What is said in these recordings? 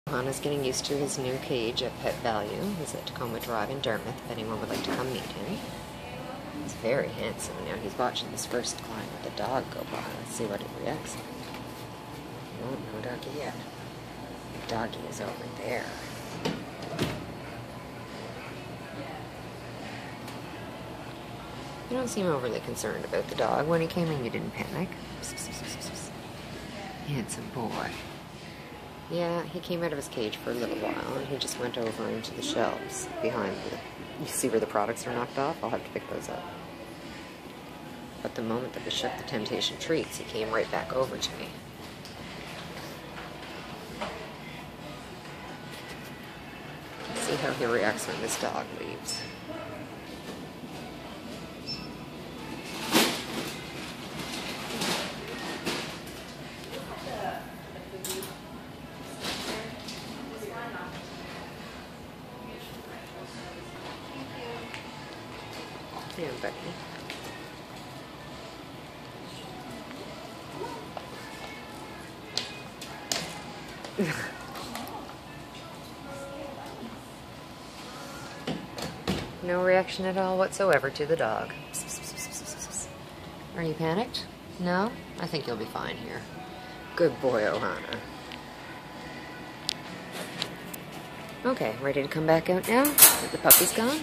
Ohana's getting used to his new cage at Pet Valu. He's at Tacoma Drive in Dartmouth if anyone would like to come meet him. He's very handsome. Now he's watching this first climb with the dog go by. Let's see what it reacts like. Oh, no doggy yet. The doggy is over there. You don't seem overly concerned about the dog. When he came in, you didn't panic. Handsome boy. Yeah, he came out of his cage for a little while, and he just went over into the shelves behind the... You see where the products are knocked off? I'll have to pick those up. But the moment that we shook the Temptation treats, he came right back over to me. Let's see how he reacts when this dog leaves. Yeah, Becky. No reaction at all whatsoever to the dog. Are you panicked? No? I think you'll be fine here. Good boy, Ohana. Okay, ready to come back out now? That the puppy's gone?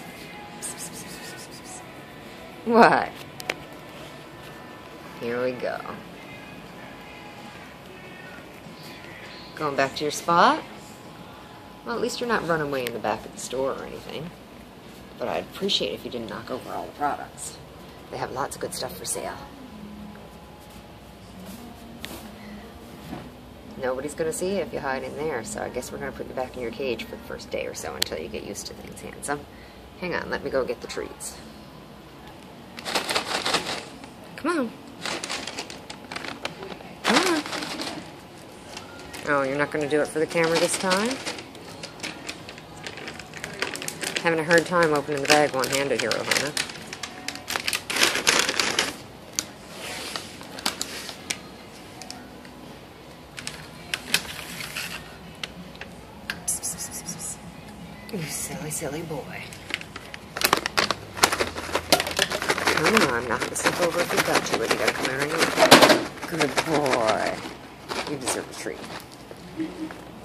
What? Here we go. Going back to your spot? Well, at least you're not running away in the back of the store or anything. But I'd appreciate it if you didn't knock over all the products. They have lots of good stuff for sale. Nobody's going to see you if you hide in there, so I guess we're going to put you back in your cage for the first day or so until you get used to things, handsome. Hang on, let me go get the treats. Come on. Come on. Oh, you're not going to do it for the camera this time? Having a hard time opening the bag one-handed here, Ohana. You silly, silly boy. Come on, knock the stuff over if you've got to, but you gotta come in right here. Good boy. You deserve a treat.